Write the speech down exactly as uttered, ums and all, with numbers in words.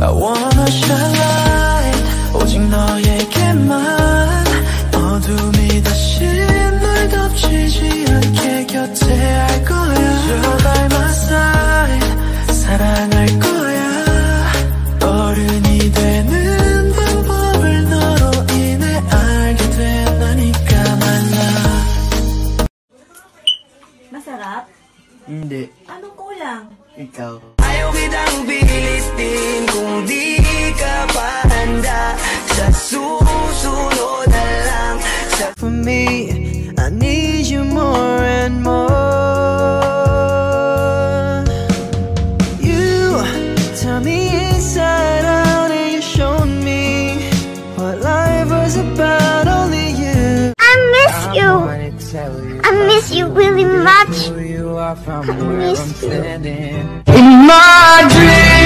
I wanna shine light 오직 너에게만 어둠이 다시 널 덮치지 않게 곁에 할 거야 You're by my side 사랑할 거야 어른이 되는 방법을 너로 인해 알게 된다니까 말라 Masarap? Hindi. Anong kulang? Ikaw. Ayaw kitang pilitin kung di ka pa handa sa susunod na lang sa For me, I need you more and more You tell me inside out and you showed me what life was about, only you I miss you. I miss you really much. I miss you. In my dreams